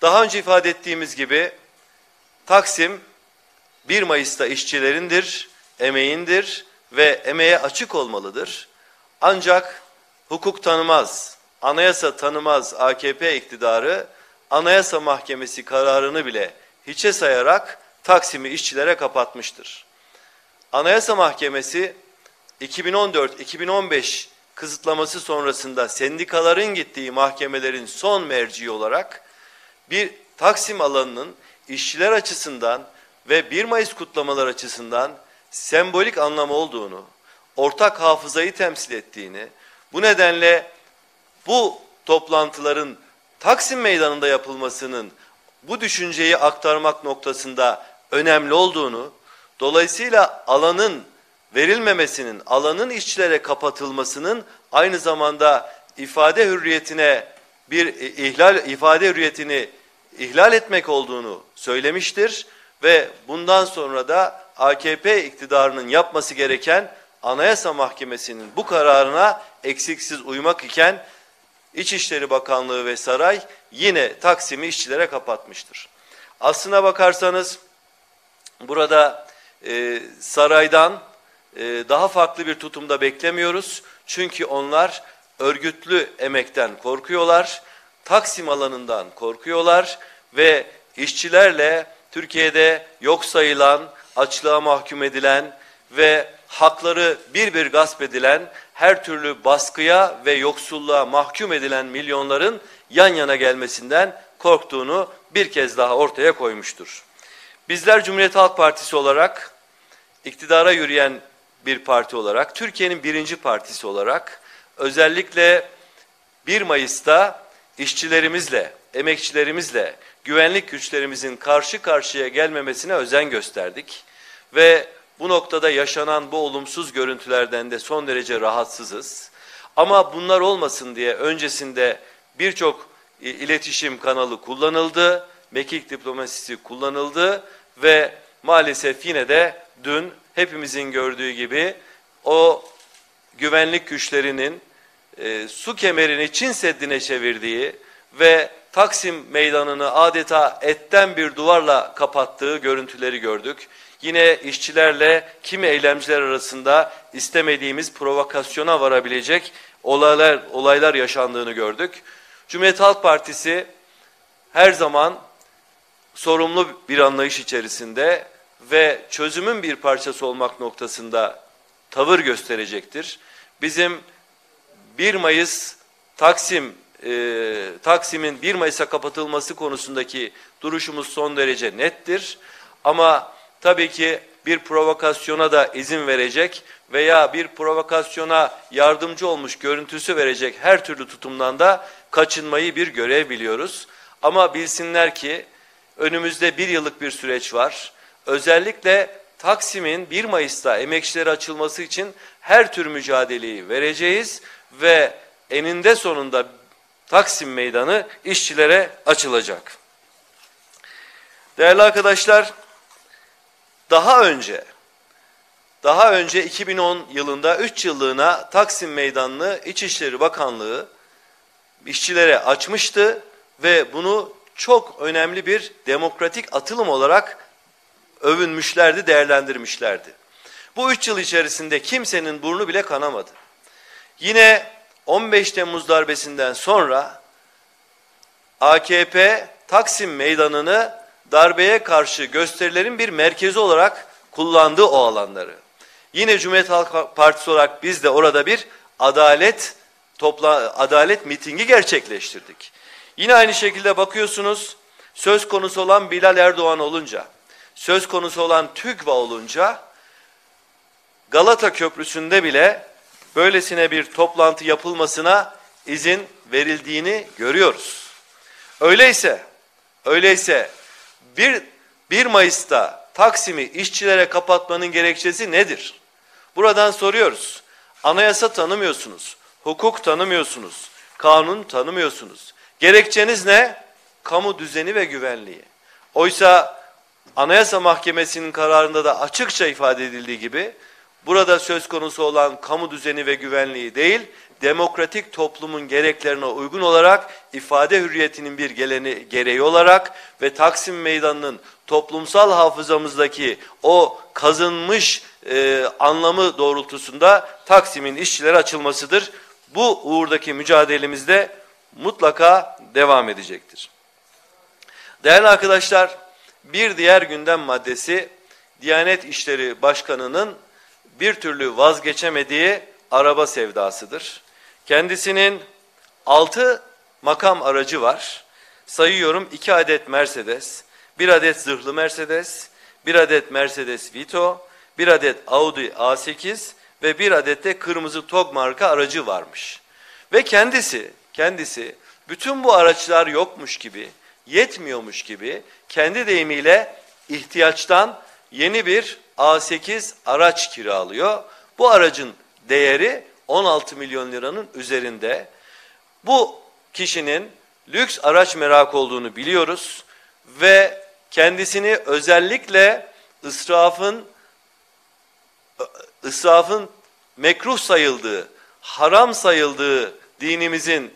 Daha önce ifade ettiğimiz gibi Taksim 1 Mayıs'ta işçilerindir, emeğindir ve emeğe açık olmalıdır. Ancak hukuk tanımaz, anayasa tanımaz AKP iktidarı Anayasa Mahkemesi kararını bile hiçe sayarak Taksim'i işçilere kapatmıştır. Anayasa Mahkemesi 2014-2015 kısıtlaması sonrasında sendikaların gittiği mahkemelerin son merci olarak bir Taksim alanının işçiler açısından ve 1 Mayıs kutlamalar açısından sembolik anlamı olduğunu, ortak hafızayı temsil ettiğini, bu nedenle bu toplantıların Taksim Meydanı'nda yapılmasının bu düşünceyi aktarmak noktasında önemli olduğunu, dolayısıyla alanın verilmemesinin, alanın işçilere kapatılmasının aynı zamanda ifade hürriyetine ifade hürriyetini ihlal etmek olduğunu söylemiştir ve bundan sonra da AKP iktidarının yapması gereken Anayasa Mahkemesi'nin bu kararına eksiksiz uymak iken İçişleri Bakanlığı ve saray yine Taksim'i işçilere kapatmıştır. Aslına bakarsanız burada saraydan daha farklı bir tutumda beklemiyoruz. Çünkü onlar örgütlü emekten korkuyorlar, Taksim alanından korkuyorlar ve işçilerle Türkiye'de yok sayılan, açlığa mahkum edilen ve hakları bir gasp edilen, her türlü baskıya ve yoksulluğa mahkum edilen milyonların yan yana gelmesinden korktuğunu bir kez daha ortaya koymuştur. Bizler Cumhuriyet Halk Partisi olarak, iktidara yürüyen bir parti olarak, Türkiye'nin birinci partisi olarak özellikle 1 Mayıs'ta işçilerimizle, emekçilerimizle, güvenlik güçlerimizin karşı karşıya gelmemesine özen gösterdik. Ve bu noktada yaşanan bu olumsuz görüntülerden de son derece rahatsızız. Ama bunlar olmasın diye öncesinde birçok iletişim kanalı kullanıldı, mekik diplomasisi kullanıldı ve maalesef yine de dün hepimizin gördüğü gibi o güvenlik güçlerinin su kemerini Çin Seddi'ne çevirdiği ve Taksim Meydanı'nı adeta etten bir duvarla kapattığı görüntüleri gördük. Yine işçilerle kimi eylemciler arasında istemediğimiz provokasyona varabilecek olaylar yaşandığını gördük. Cumhuriyet Halk Partisi her zaman sorumlu bir anlayış içerisinde ve çözümün bir parçası olmak noktasında tavır gösterecektir. Bizim 1 Mayıs Taksim'in 1 Mayıs'a kapatılması konusundaki duruşumuz son derece nettir. Ama tabii ki bir provokasyona da izin verecek veya bir provokasyona yardımcı olmuş görüntüsü verecek her türlü tutumdan da kaçınmayı bir görev biliyoruz. Ama bilsinler ki önümüzde 1 yıllık bir süreç var. Özellikle Taksim'in 1 Mayıs'ta emekçilere açılması için her tür mücadeleyi vereceğiz ve eninde sonunda Taksim Meydanı işçilere açılacak. Değerli arkadaşlar, daha önce 2010 yılında 3 yıllığına Taksim Meydanı'nı İçişleri Bakanlığı işçilere açmıştı ve bunu çok önemli bir demokratik atılım olarak övünmüşlerdi, değerlendirmişlerdi. Bu 3 yıl içerisinde kimsenin burnu bile kanamadı. Yine 15 Temmuz darbesinden sonra AKP Taksim Meydanı'nı darbeye karşı gösterilerin bir merkezi olarak kullandı o alanları. Yine Cumhuriyet Halk Partisi olarak biz de orada bir adalet mitingi gerçekleştirdik. Yine aynı şekilde bakıyorsunuz, söz konusu olan Bilal Erdoğan olunca, söz konusu olan TÜGVA olunca Galata Köprüsü'nde bile böylesine bir toplantı yapılmasına izin verildiğini görüyoruz. Öyleyse 1 Mayıs'ta Taksim'i işçilere kapatmanın gerekçesi nedir? Buradan soruyoruz. Anayasa tanımıyorsunuz, hukuk tanımıyorsunuz, kanun tanımıyorsunuz. Gerekçeniz ne? Kamu düzeni ve güvenliği. Oysa Anayasa Mahkemesi'nin kararında da açıkça ifade edildiği gibi Burada söz konusu olan kamu düzeni ve güvenliği değil, demokratik toplumun gereklerine uygun olarak ifade hürriyetinin bir gereği olarak ve Taksim Meydanı'nın toplumsal hafızamızdaki o kazınmış anlamı doğrultusunda Taksim'in işçilere açılmasıdır. Bu uğurdaki mücadelemizde mutlaka devam edecektir. Değerli arkadaşlar, bir diğer gündem maddesi Diyanet İşleri Başkanı'nın bir türlü vazgeçemediği araba sevdasıdır. Kendisinin 6 makam aracı var. Sayıyorum: 2 adet Mercedes, 1 adet zırhlı Mercedes, 1 adet Mercedes Vito, 1 adet Audi A8 ve 1 adet de kırmızı TOG marka aracı varmış. Ve kendisi bütün bu araçlar yokmuş gibi, yetmiyormuş gibi kendi deyimiyle ihtiyaçtan yeni bir A8 araç kiralıyor. Bu aracın değeri 16 milyon liranın üzerinde. Bu kişinin lüks araç merakı olduğunu biliyoruz ve kendisini özellikle ısrafın mekruh sayıldığı, haram sayıldığı dinimizin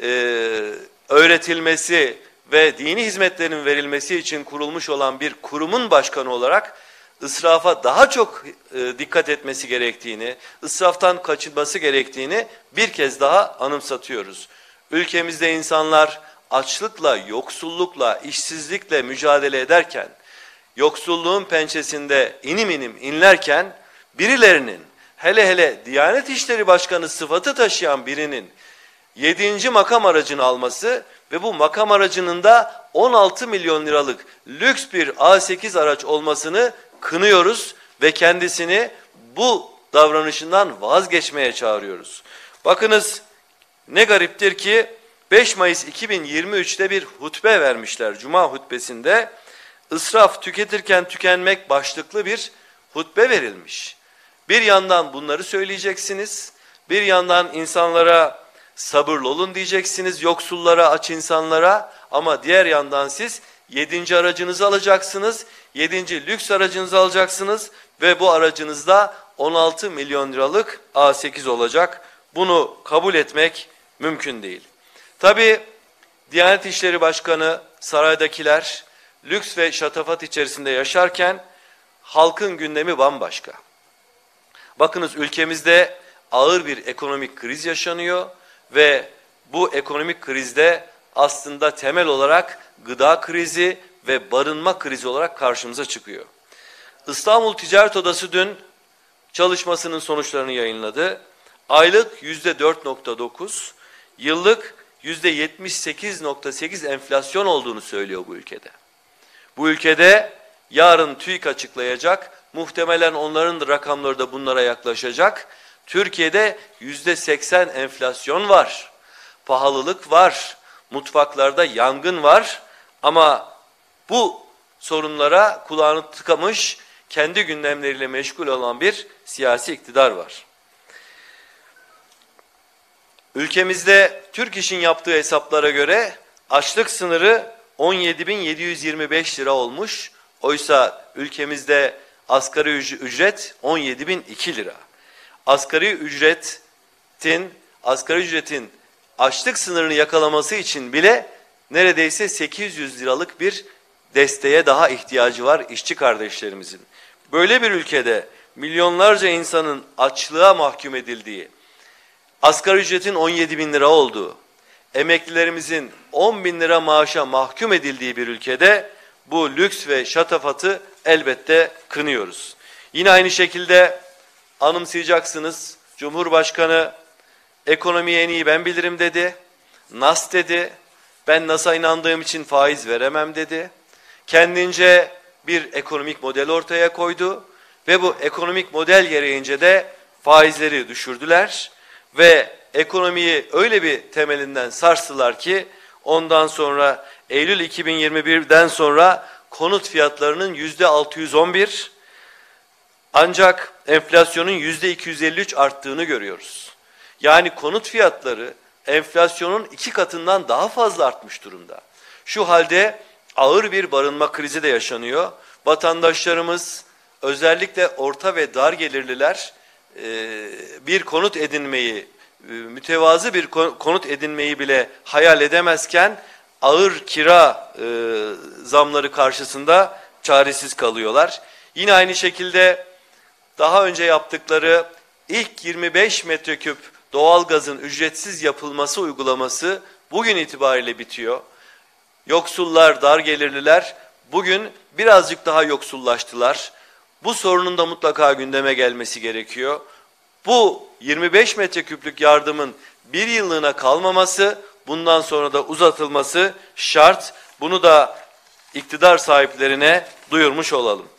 öğretilmesi ve dini hizmetlerin verilmesi için kurulmuş olan bir kurumun başkanı olarak israfa daha çok dikkat etmesi gerektiğini, israftan kaçınması gerektiğini bir kez daha anımsatıyoruz. Ülkemizde insanlar açlıkla, yoksullukla, işsizlikle mücadele ederken, yoksulluğun pençesinde inim inim inlerken, birilerinin, hele hele Diyanet İşleri Başkanı sıfatı taşıyan birinin 7. makam aracını alması ve bu makam aracının da 16 milyon liralık lüks bir A8 araç olmasını kınıyoruz ve kendisini bu davranışından vazgeçmeye çağırıyoruz. Bakınız ne gariptir ki 5 Mayıs 2023'te bir hutbe vermişler. Cuma hutbesinde "İsraf tüketirken tükenmek" başlıklı bir hutbe verilmiş. Bir yandan bunları söyleyeceksiniz, bir yandan insanlara sabırlı olun diyeceksiniz, yoksullara, aç insanlara, ama diğer yandan siz 7. aracınızı alacaksınız, 7. lüks aracınızı alacaksınız ve bu aracınızda 16 milyon liralık A8 olacak. Bunu kabul etmek mümkün değil. Tabii Diyanet İşleri Başkanı, saraydakiler lüks ve şatafat içerisinde yaşarken halkın gündemi bambaşka. Bakınız, ülkemizde ağır bir ekonomik kriz yaşanıyor ve bu ekonomik krizde aslında temel olarak gıda krizi ve barınma krizi olarak karşımıza çıkıyor. İstanbul Ticaret Odası dün çalışmasının sonuçlarını yayınladı. Aylık %4,9, yıllık %78,8 enflasyon olduğunu söylüyor bu ülkede. Bu ülkede yarın TÜİK açıklayacak, muhtemelen onların da rakamları da bunlara yaklaşacak. Türkiye'de %80 enflasyon var, pahalılık var, mutfaklarda yangın var ama bu sorunlara kulağını tıkamış, kendi gündemleriyle meşgul olan bir siyasi iktidar var. Ülkemizde Türk İş'in yaptığı hesaplara göre açlık sınırı 17.725 lira olmuş. Oysa ülkemizde asgari ücret 17.002 lira. Asgari ücretin açlık sınırını yakalaması için bile neredeyse 800 liralık bir desteğe daha ihtiyacı var işçi kardeşlerimizin. Böyle bir ülkede milyonlarca insanın açlığa mahkum edildiği, asgari ücretin 17 bin lira olduğu, emeklilerimizin 10 bin lira maaşa mahkum edildiği bir ülkede bu lüks ve şatafatı elbette kınıyoruz. Yine aynı şekilde anımsayacaksınız, Cumhurbaşkanı ekonomiyi en iyi ben bilirim dedi, nas dedi, ben NAS'a inandığım için faiz veremem dedi. Kendince bir ekonomik model ortaya koydu ve bu ekonomik model gereğince de faizleri düşürdüler ve ekonomiyi öyle bir temelinden sarstılar ki ondan sonra Eylül 2021'den sonra konut fiyatlarının %611, ancak enflasyonun %253 arttığını görüyoruz. Yani konut fiyatları enflasyonun 2 katından daha fazla artmış durumda. Şu halde ağır bir barınma krizi de yaşanıyor. Vatandaşlarımız, özellikle orta ve dar gelirliler bir konut edinmeyi, mütevazı bir konut edinmeyi bile hayal edemezken ağır kira zamları karşısında çaresiz kalıyorlar. Yine aynı şekilde daha önce yaptıkları ilk 25 metreküp doğalgazın ücretsiz yapılması uygulaması bugün itibariyle bitiyor. Yoksullar, dar gelirliler bugün birazcık daha yoksullaştılar. Bu sorunun da mutlaka gündeme gelmesi gerekiyor. Bu 25 metreküplük yardımın bir yıllığına kalmaması, bundan sonra da uzatılması şart. Bunu da iktidar sahiplerine duyurmuş olalım.